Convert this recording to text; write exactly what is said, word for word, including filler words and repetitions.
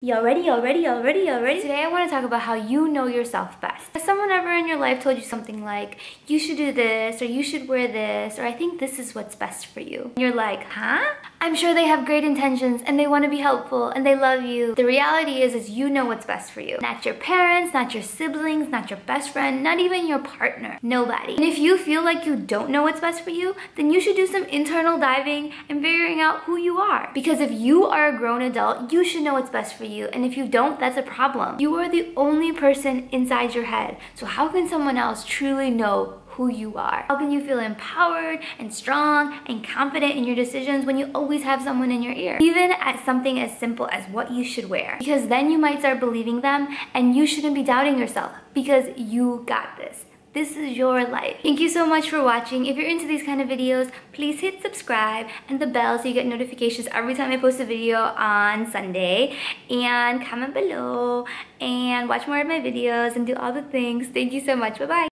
Y'all ready, y'all ready, y'all ready, y'all ready? Today I want to talk about how you know yourself best. Has someone ever in your life told you something like, you should do this, or you should wear this, or I think this is what's best for you? And you're like, huh? I'm sure they have great intentions and they want to be helpful and they love you. The reality is, is you know what's best for you. Not your parents, not your siblings, not your best friend, not even your partner. Nobody. And if you feel like you don't know what's best for you, then you should do some internal diving and figuring out who you are. Because if you are a grown adult, you should know what's best for you. You. And if you don't, that's a problem. You are the only person inside your head. So how can someone else truly know who you are? How can you feel empowered and strong and confident in your decisions when you always have someone in your ear? Even at something as simple as what you should wear. Because then you might start believing them and you shouldn't be doubting yourself because you got this. This is your life. Thank you so much for watching. If you're into these kind of videos, please hit subscribe and the bell so you get notifications every time I post a video on Sunday. And comment below and watch more of my videos and do all the things. Thank you so much. Bye-bye.